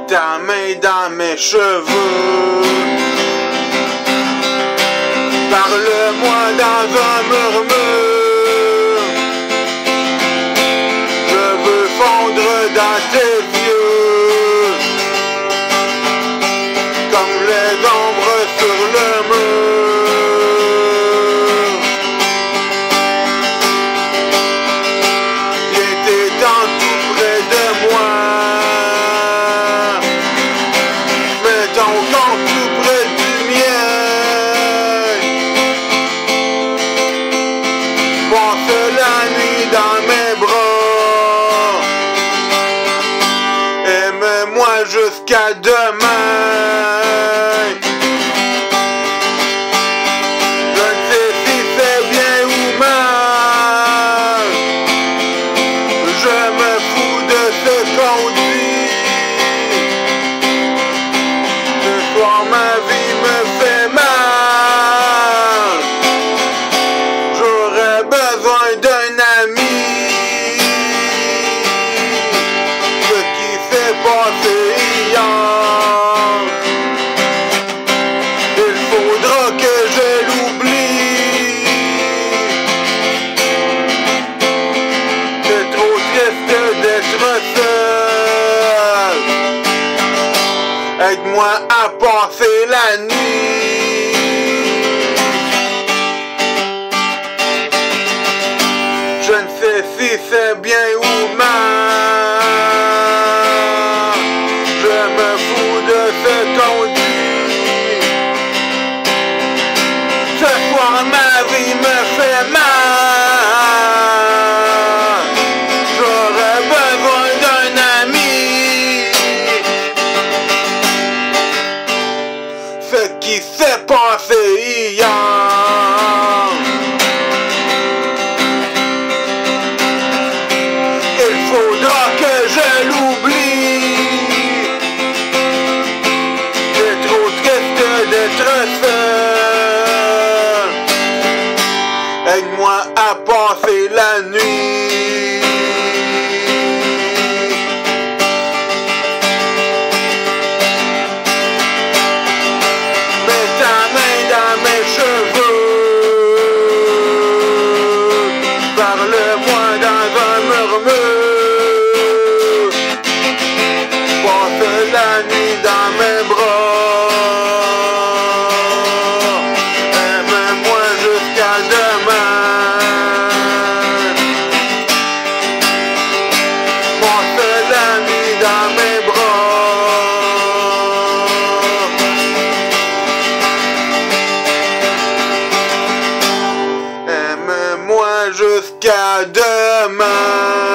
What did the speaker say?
ta main dans mes cheveux. Parle-moi dans un murmure. Je veux fondre dans tes yeux, comme les ombres sur le mur. Viens t'étendre tout près de moi. Mets ton corps tout près du mien. Passe la nuit dans mes bras. Aime-moi jusqu'à demain. Je ne sais si c'est bien ou mal. Je me fous de ce qu'on dit. Ce soir ma vie me fait mal. J'aurais besoin d'un ami. Ce qui s'est passé hier, il faudra que je l'oublie. C'est trop triste d'être seul. Aide-moi à passer la nuit. Je ne sais si c'est bien ou mal. Je me fous de ce qu'on dit. Ce soir ma vie me fait mal. J'aurais besoin d'un ami. Ce qui s'est passé hier, il faudra que je l'oublie. C'est trop triste d'être seul. Aide-moi à passer la nuit. Mets ta main dans mes cheveux. Parle-moi dans un murmure. Passe la nuit dans mes bras. Aime-moi jusqu'à demain. Passe la nuit dans mes bras. Aime-moi jusqu'à demain.